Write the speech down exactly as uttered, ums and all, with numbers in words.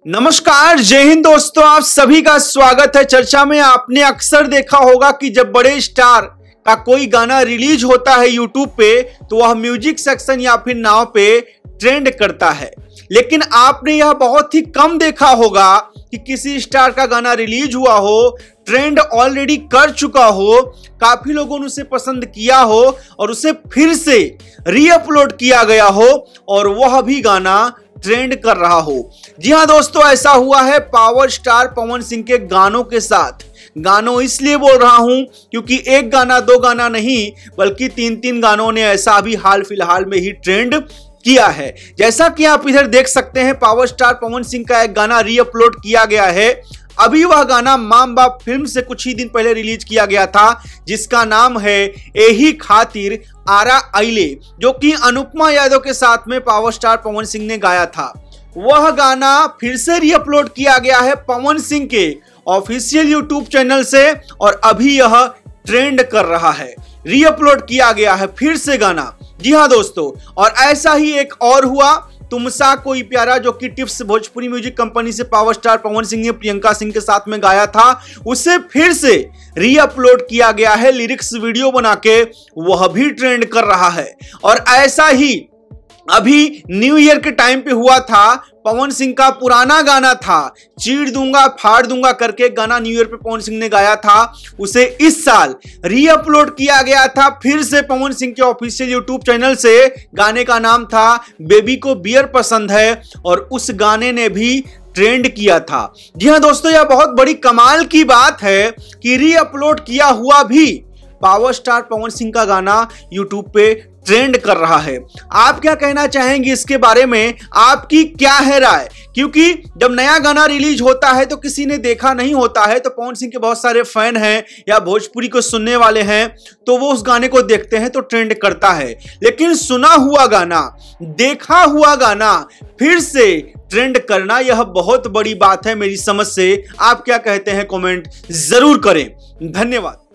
नमस्कार, जय हिंद दोस्तों, आप सभी का स्वागत है चर्चा में। आपने अक्सर देखा होगा कि जब बड़े स्टार का कोई गाना रिलीज होता है यूट्यूब पे तो वह म्यूजिक सेक्शन या फिर नाव पे ट्रेंड करता है। लेकिन आपने यह बहुत ही कम देखा होगा कि किसी स्टार का गाना रिलीज हुआ हो, ट्रेंड ऑलरेडी कर चुका हो, काफी लोगों ने उसे पसंद किया हो और उसे फिर से रीअपलोड किया गया हो और वह भी गाना ट्रेंड कर रहा हो। जी हां दोस्तों, ऐसा हुआ है पावर स्टार पवन सिंह के गानों के साथ। गानों इसलिए बोल रहा हूं क्योंकि एक गाना दो गाना नहीं बल्कि तीन तीन गानों ने ऐसा भी हाल फिलहाल में ही ट्रेंड किया है। जैसा कि आप इधर देख सकते हैं, पावर स्टार पवन सिंह का एक गाना रीअपलोड किया गया है। अभी वह गाना मां बाप फिल्म से कुछ ही दिन पहले रिलीज किया गया था, जिसका नाम है एही खातिर आरा आइले, जो कि अनुपमा यादव के साथ में पावर स्टार पवन सिंह ने गाया था। वह गाना फिर से रीअपलोड किया गया है पवन सिंह के ऑफिशियल यूट्यूब चैनल से और अभी यह ट्रेंड कर रहा है। रीअपलोड किया गया है फिर से गाना। जी हाँ दोस्तों, और ऐसा ही एक और हुआ, तुमसा कोई प्यारा, जो कि टिप्स भोजपुरी म्यूजिक कंपनी से पावर स्टार पवन सिंह ने प्रियंका सिंह के साथ में गाया था, उसे फिर से रीअपलोड किया गया है लिरिक्स वीडियो बना के। वह भी ट्रेंड कर रहा है। और ऐसा ही अभी न्यू ईयर के टाइम पे हुआ था, पवन सिंह का पुराना गाना था चीर दूंगा फाड़ दूंगा करके गाना न्यू ईयर पे पवन सिंह ने गाया था, उसे इस साल रीअपलोड किया गया था फिर से पवन सिंह के ऑफिशियल यूट्यूब चैनल से। गाने का नाम था बेबी को बियर पसंद है और उस गाने ने भी ट्रेंड किया था। जी हाँ दोस्तों, यह बहुत बड़ी कमाल की बात है कि रीअपलोड किया हुआ भी पावर स्टार पवन सिंह का गाना यूट्यूब पे ट्रेंड कर रहा है। आप क्या कहना चाहेंगे इसके बारे में? आपकी क्या है राय? क्योंकि जब नया गाना रिलीज होता है तो किसी ने देखा नहीं होता है, तो पवन सिंह के बहुत सारे फैन हैं या भोजपुरी को सुनने वाले हैं तो वो उस गाने को देखते हैं तो ट्रेंड करता है। लेकिन सुना हुआ गाना, देखा हुआ गाना फिर से ट्रेंड करना, यह बहुत बड़ी बात है मेरी समझ से। आप क्या कहते हैं? कमेंट जरूर करें। धन्यवाद।